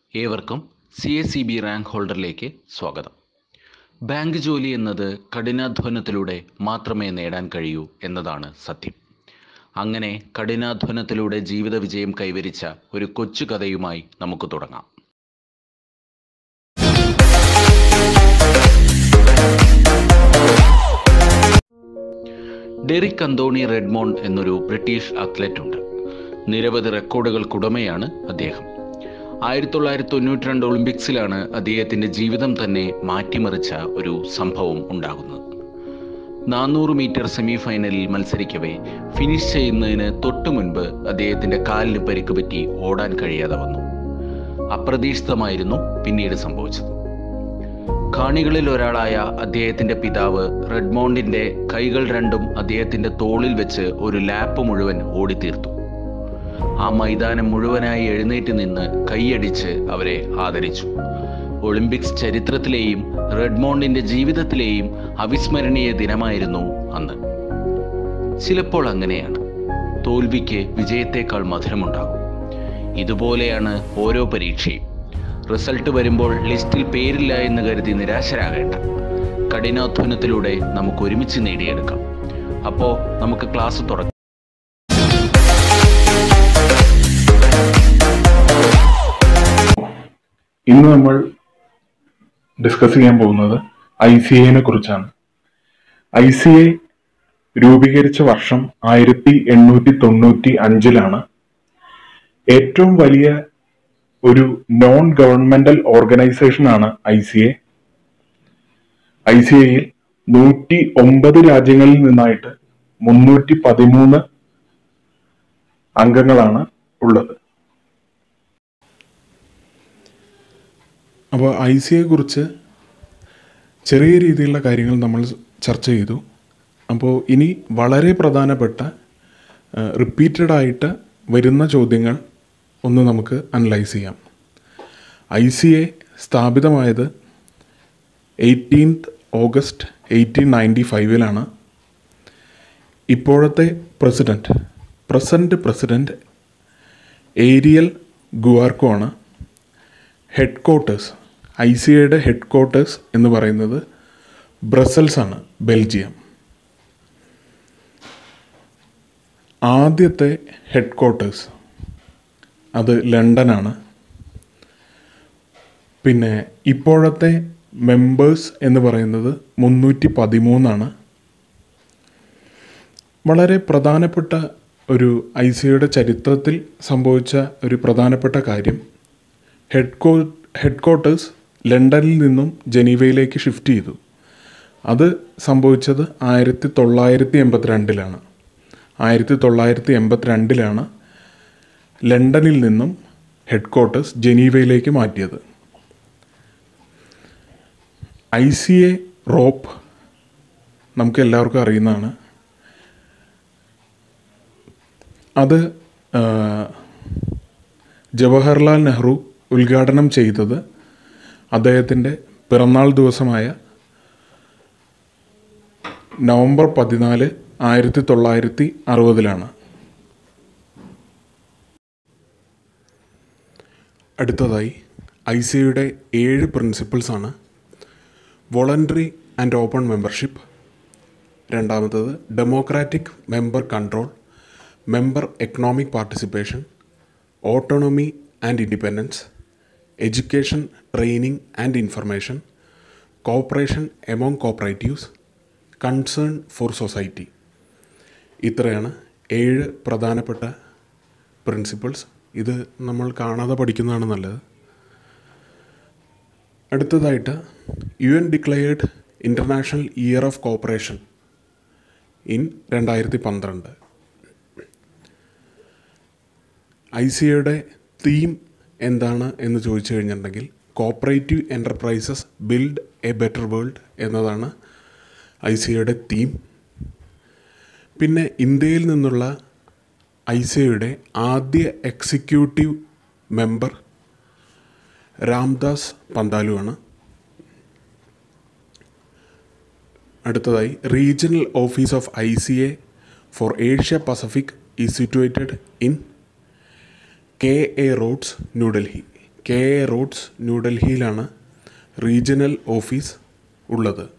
ഏവർക്കും CACB rank ഹോൾഡറിലേക്ക് സ്വാഗതം. Bank ജോലി എന്നത് കഠിനാധ്വാനത്തിലൂടെ മാത്രമേ നേടാൻ കഴിയൂ എന്നതാണ് സത്യം. അങ്ങനെ കഠിനാധ്വാനത്തിലൂടെ ജീവിത വിജയം കൈവരിച്ച ഒരു കൊച്ചു കഥയുമായി നമുക്ക് തുടങ്ങാം. ഡെറിക് അന്തോണി റെഡ്മോണ്ട് എന്നൊരു ബ്രിട്ടീഷ് അത്ലറ്റ് ഉണ്ട്. നിരവധി റെക്കോർഡുകൾക്കുടമയാണ് അദ്ദേഹം. 1992 ഒളിമ്പിക്സിലാണ് അദ്ദേഹത്തിൻ്റെ ജീവിതം തന്നെ മാറ്റിമറിച്ച ഒരു സംഭവം ഉണ്ടാകുന്നത്. 400 മീറ്റർ സെമി ഫൈനലിൽ മത്സരിക്കവേ ഫിനിഷ് ചെയ്യുന്നതിന് തൊട്ടു മുൻപ് അദ്ദേഹത്തിൻ്റെ കാലിന് പരിക്ക് പറ്റി ഓടാൻ കഴിയാതെ വന്നു. അപ്രതീക്ഷിതമായിരുന്നു പിന്നീട് സംഭവിച്ചത്. കാണികളിൽ ഒരാളായ അദ്ദേഹത്തിൻ്റെ പിതാവ് റെഡ്മോണ്ടിൻ്റെ കൈകൾ രണ്ടും അദ്ദേഹത്തിൻ്റെ തോളിൽ വെച്ച് ഒരു ലാപ്പ് മുഴുവൻ ഓടിത്തീർത്തു. ആ മൈതാനം മുഴുവനായി എഴുന്നേറ്റ് നിന്ന് കൈയടിച്ച് അവരെ ആദരിച്ചു. ഒളിമ്പിക്സ് ചരിത്രത്തിലെയും റെഡ്മോണ്ടിൻ്റെ ജീവിതത്തിലെയും അവിസ്മരണീയ ദിനമായിരുന്നു അന്ന്. ചിലപ്പോൾ അങ്ങനെയാണ്, തോൽവിക്ക് വിജയത്തേക്കാൾ മധുരമുണ്ടാകും. ഇതുപോലെയാണ് ഓരോ പരീക്ഷയും. റിസൾട്ട് വരുമ്പോൾ ലിസ്റ്റിൽ പേരില്ല എന്ന് കരുതി നിരാശരാകേണ്ട. കഠിനാധ്വാനത്തിലൂടെ നമുക്ക് ഒരുമിച്ച് നേടിയെടുക്കാം. അപ്പോൾ നമുക്ക് ക്ലാസ് തുടങ്ങാം. ഇന്ന് നമ്മൾ ഡിസ്കസ് ചെയ്യാൻ പോകുന്നത് ICAനെ കുറിച്ചാണ്. ICA രൂപീകരിച്ച വർഷം 1895 ഏറ്റവും വലിയ ഒരു നോൺ ഗവൺമെന്റൽ ഓർഗനൈസേഷൻ ആണ് ICA. ICAയിൽ 109 രാജ്യങ്ങളിൽ നിന്നായിട്ട് 313 അംഗങ്ങളാണ് ഉള്ളത്. അപ്പോൾ ICAയെ കുറിച്ച് ചെറിയ രീതിയിലുള്ള കാര്യങ്ങൾ നമ്മൾ ചർച്ച ചെയ്തു. അപ്പോൾ ഇനി വളരെ പ്രധാനപ്പെട്ട റിപ്പീറ്റഡായിട്ട് വരുന്ന ചോദ്യങ്ങൾ ഒന്ന് നമുക്ക് അനലൈസ് ചെയ്യാം. ICA സ്ഥാപിതമായത് 18th August 1895 ഇപ്പോഴത്തെ പ്രസൻറ്റ് പ്രസിഡൻറ്റ് ഏരിയൽ ഗുവാർക്കോ ആണ്. ഹെഡ് ക്വാർട്ടേഴ്സ്, ICAയുടെ ഹെഡ് ക്വാർട്ടേഴ്സ് എന്ന് പറയുന്നത് ബ്രസൽസ് ആണ്, ബെൽജിയം. ആദ്യത്തെ ഹെഡ് ക്വാർട്ടേഴ്സ് അത് ലണ്ടനാണ്. പിന്നെ ഇപ്പോഴത്തെ മെമ്പേഴ്സ് എന്ന് പറയുന്നത് 313. വളരെ പ്രധാനപ്പെട്ട ഒരു ICAയുടെ ചരിത്രത്തിൽ സംഭവിച്ച ഒരു പ്രധാനപ്പെട്ട കാര്യം, ഹെഡ് ക്വാർട്ടേഴ്സ് ലണ്ടനിൽ നിന്നും ജനീവയിലേക്ക് ഷിഫ്റ്റ് ചെയ്തു. അത് സംഭവിച്ചത് 1982. 1982 ലണ്ടനിൽ നിന്നും ഹെഡ് ക്വാർട്ടേഴ്സ് ജനീവയിലേക്ക് മാറ്റിയത്. ICA റോപ്പ് നമുക്ക് എല്ലാവർക്കും അറിയുന്നതാണ്. അത് ജവഹർലാൽ നെഹ്റു ഉദ്ഘാടനം ചെയ്തത് അദ്ദേഹത്തിൻ്റെ പിറന്നാൾ ദിവസമായ നവംബർ 14, 1960. അടുത്തതായി ICAയുടെ 7 പ്രിൻസിപ്പിൾസാണ്. Voluntary and open membership. രണ്ടാമത്തത് democratic member control, member economic participation, autonomy and independence, education, training and information, cooperation among cooperatives, concern for society. ഇത്രയാണ് 7 പ്രധാനപ്പെട്ട പ്രിൻസിപ്പിൾസ്. ഇത് നമ്മൾ കാണാതെ പഠിക്കുന്നതാണ് നല്ലത്. അടുത്തതായിട്ട് UN declared international year of cooperation in 2012. ICAയുടെ തീം എന്താണ് എന്ന് ചോദിച്ചു കഴിഞ്ഞിട്ടുണ്ടെങ്കിൽ cooperative enterprises build a better world എന്നതാണ് ICAയുടെ തീം. പിന്നെ ഇന്ത്യയിൽ നിന്നുള്ള ICAയുടെ ആദ്യ എക്സിക്യൂട്ടീവ് മെമ്പർ രാംദാസ് പന്താലുവാണ്. അടുത്തതായി regional office of ICA for Asia Pacific is situated in KA roads, New Delhi. KA roads ന്യൂഡൽഹിയിലാണ് റീജിയണൽ ഓഫീസ് ഉള്ളത്.